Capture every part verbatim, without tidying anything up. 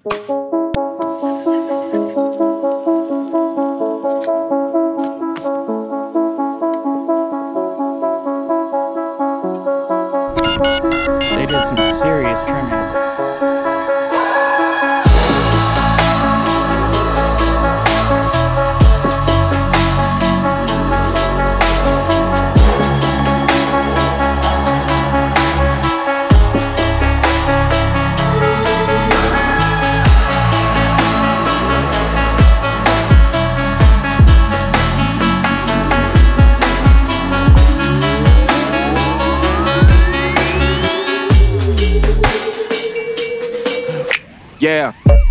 They did some serious trimming. Yeah.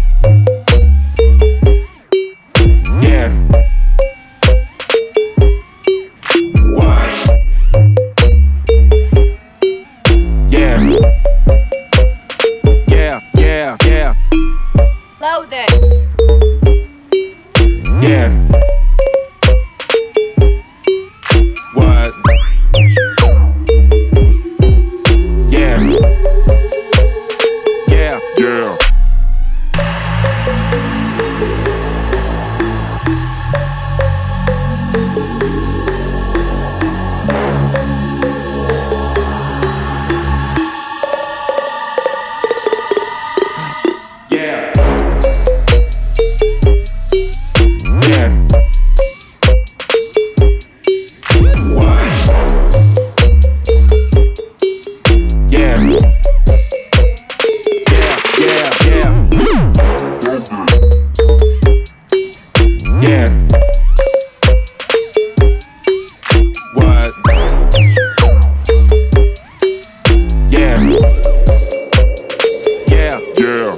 Yeah. What? Yeah. Yeah, yeah, yeah. Load it. Yeah. What? Yeah. Yeah. Yeah. Yeah. Yeah. What? Yeah. Yeah, yeah, yeah. Yeah. What? Yeah. Yeah. Yeah.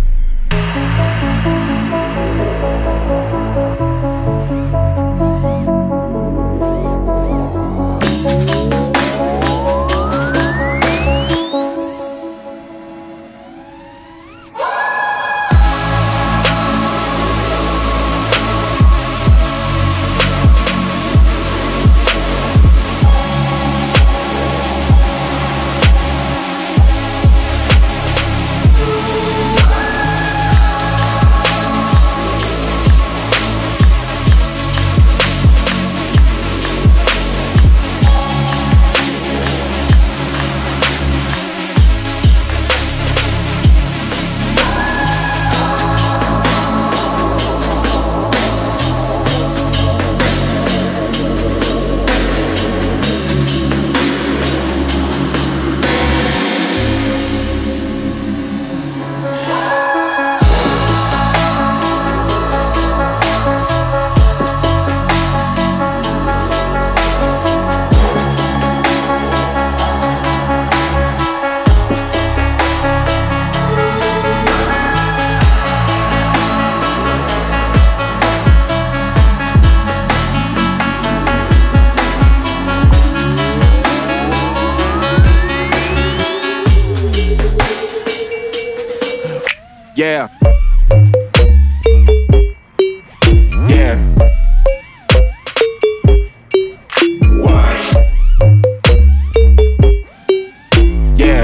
Yeah. Yeah. What? Yeah.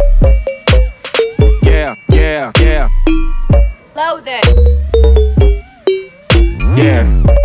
Yeah, yeah, yeah. Load it. Yeah.